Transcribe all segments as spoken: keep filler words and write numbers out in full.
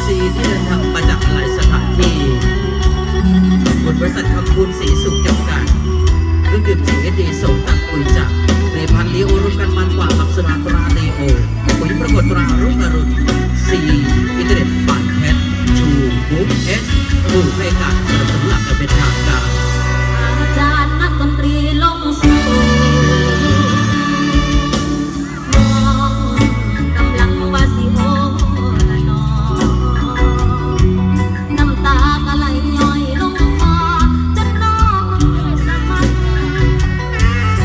ซีที่เดินทางมาจากหลายสถานที่บริษัทคำพูนสีสุขจำกัดเครื่องดื่มจีเอสดีส่งตักคุยจักในพันลีโอรุ่นกันมันกว่ากับสนามตราลีโอปุ๋ยประกวดตรารุ่งอรุณซีอินเทอร์เน็ตบานแคทชูบุ๊กเอสผู้ให้การสนับสนุนหลักเป็นทางการอาจารย์นักดนตรีลงสู่กำลังวาสิโอละนอน้ำตากะไหลย้อยลงคอจนน้องสะพัด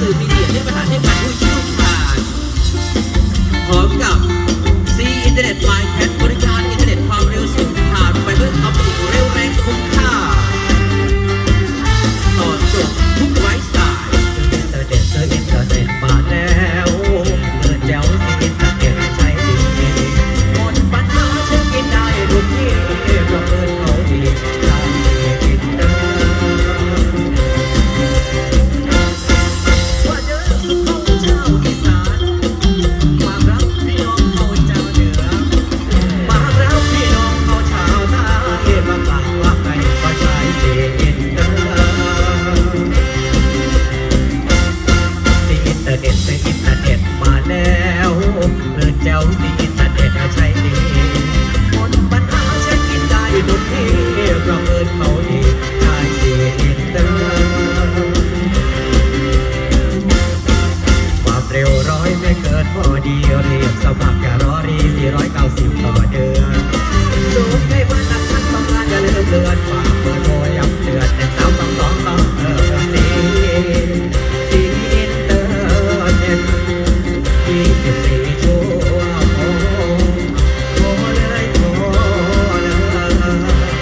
สื่อมีเดียที่ประธานให้การผู้เชี่ยวชาญพร้อมกับซีอินเทอร์เน็ตไมค์แคทบริการอินเทอร์เน็ตความเร็วสูงผ่านไฟเบอร์ออปติกเร็วแรงคุ้มค่าตอบโจทย์ทุกไลฟ์สไตล์อินเทอร์เน็ตเจออินเทอร์เน็ตมาแล้วเปิดแจ๋วซีอินเทอร์เน็ตใช้ดีหมดปัญหาเช็คกินได้ทุกที่เพราะเปิดเขาดีทางอินเตอร์ว่าเดินสุขของเจ้าอีสานมารับพี่น้องเขาเจ้าเหนือมารับพี่น้องเขาชาวใต้มากราบว่าใครก็ใช้ซีอินเตอร์ซีอินเตอร์เน็ตซีอินเทอร์เน็ตมาแล้วเปิดแจ๋วซีอินเทอร์เน็ตใช้ดีหมดปัญหาเช็คกินได้ทุกที่เพราะเปิดเขาดีใช้ซีอินเตอร์ความเร็วร้อยไม่เกินพอดีเรียกสมัครอย่ารอรีสี่ร้อยเก้าสิบต่อเดือนสูงให้บ้านหลักท่านต้องการจะเลื่อนเลือนฝากเบอร์โทรย้ำเตือนหนึ่งสามสองสองต้องเออซีซีอินเตอร์เน็ตยี่สิบสี่ชั่วโมงโทรเลยโทรเลย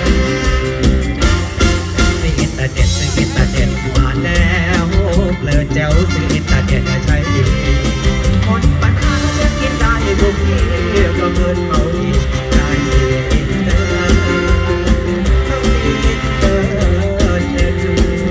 ซีอินเตอร์เน็ตซีอินเตอร์เน็ตมาแล้วเลิศแจ๋วซีอินเตอร์เน็ตใช้ดีหมดปัญหาเช็คกินได้ทุกที่เพราะเงินเขาดีได้ซีอินเตอร์ต้องซีอินเตอร์เน็ต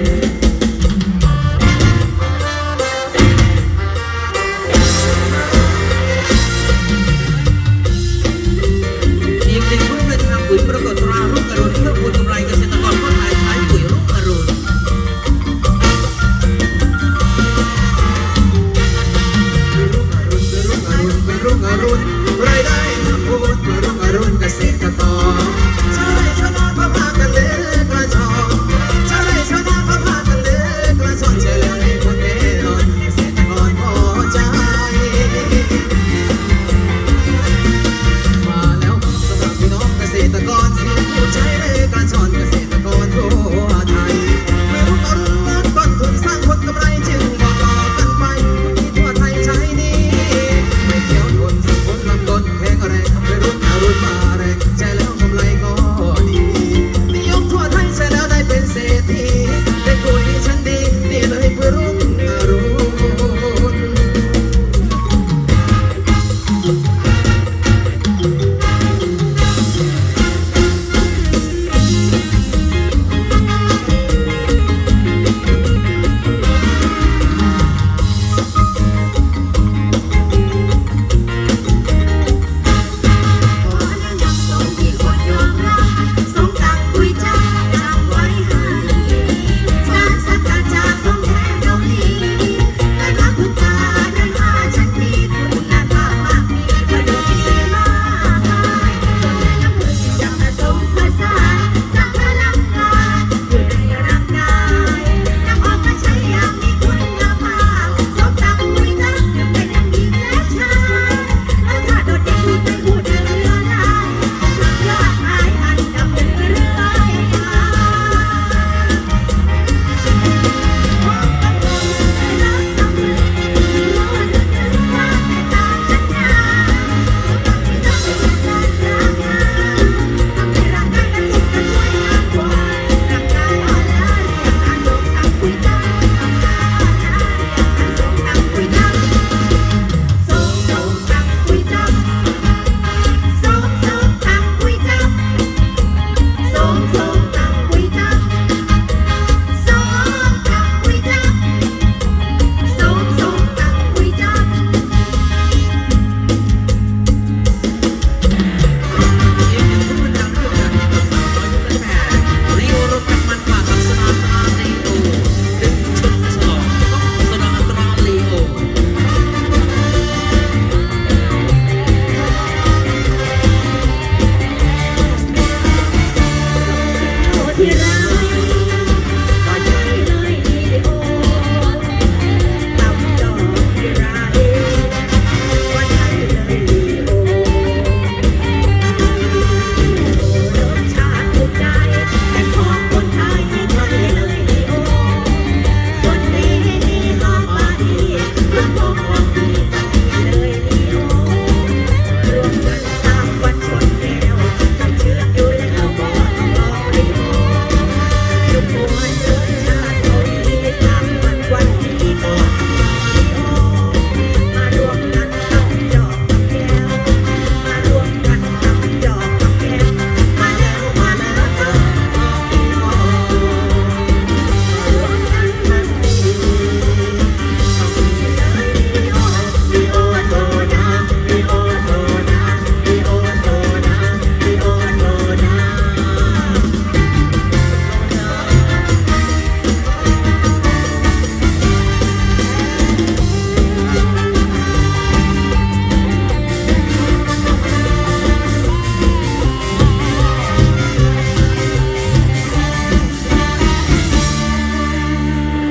อีกหนึ่งผู้ประทำปุ๋ยปรากฏตรารุ่งอรุณเพื่อผลกำไรเกษตรกรทั่วไทยใช้ปุ๋ยรุ่งอรุณรุ่งอรุณรายได้ทั้งหมดรุ่งอรุณเกษตรกรชาติชนะพระพากันเล็กกระชอนชาติชนะพระพากันเล็กกระชอนเฉลี่ยให้คนเมลอนเกษตรกรพอใจมาแล้วสำหรับพี่น้องเกษตรกรสิผู้ใช้เลขกระชอนเกษตรกรทั่วไทยไม่รุ่งอรุณลดต้นทุนสร้างผลกำไรจึงบอกต่อกันไปที่ทั่วไทยใช้ดีไม่เกี่ยวคนสุขคนลำต้นแข็งแรงไม่รุ่งอรุณมาแรงใช้แล้วกำไรก็ดีนิยมทั่วไทยใช้แล้วได้เป็นเศรษฐีได้คุยฉันดีนี่เลยเพื่อรุ่งอรุณส่งตังคุยจ้าจำไว้ให้ดี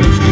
เ